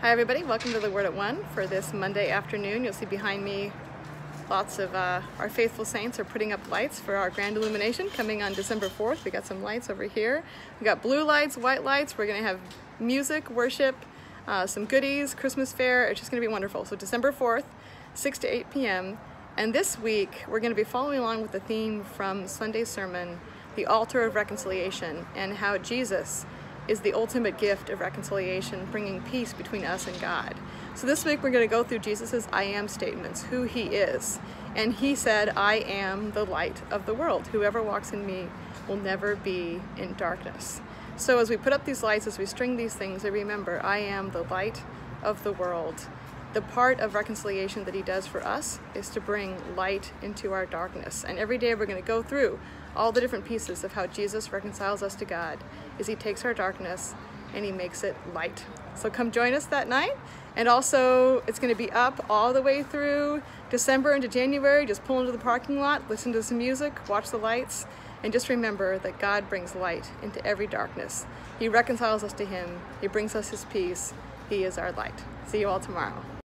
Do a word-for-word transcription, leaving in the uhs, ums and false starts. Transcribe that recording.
Hi everybody, welcome to the Word at One for this Monday afternoon. You'll see behind me lots of uh, our faithful saints are putting up lights for our grand illumination coming on December fourth. We got some lights over here. We got blue lights, white lights. We're going to have music, worship, uh, some goodies, Christmas fair. It's just going to be wonderful. So December fourth, six to eight p m And this week we're going to be following along with the theme from Sunday's sermon, the altar of reconciliation, and how Jesus is the ultimate gift of reconciliation, bringing peace between us and God. So this week we're going to go through Jesus's I am statements, who he is. And he said, I am the light of the world. Whoever walks in me will never be in darkness. So as we put up these lights, as we string these things, I remember, I am the light of the world. The part of reconciliation that he does for us is to bring light into our darkness. And every day we're going to go through all the different pieces of how Jesus reconciles us to God, is he takes our darkness and he makes it light. So come join us that night. And also it's going to be up all the way through December into January. Just pull into the parking lot, listen to some music, watch the lights, and just remember that God brings light into every darkness. He reconciles us to him. He brings us his peace. He is our light. See you all tomorrow.